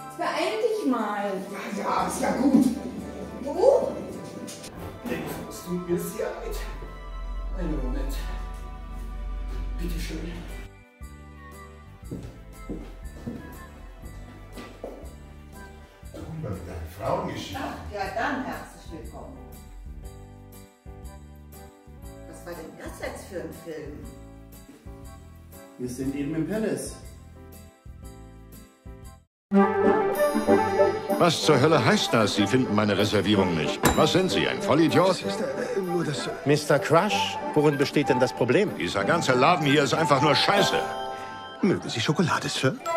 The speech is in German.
Beeil dich mal. Ja, ist ja gut. Du? Es tut mir sehr leid. Einen Moment. Bitte schön. Über deine Frauengeschichte. Ach, ja dann herzlich willkommen. Was war denn das jetzt für ein Film? Wir sind eben im Palace. Was zur Hölle heißt das? Sie finden meine Reservierung nicht. Was sind Sie, ein Vollidiot? Das ist nur das... Mr. Crush, worin besteht denn das Problem? Dieser ganze Laden hier ist einfach nur Scheiße. Mögen Sie Schokolade, Sir?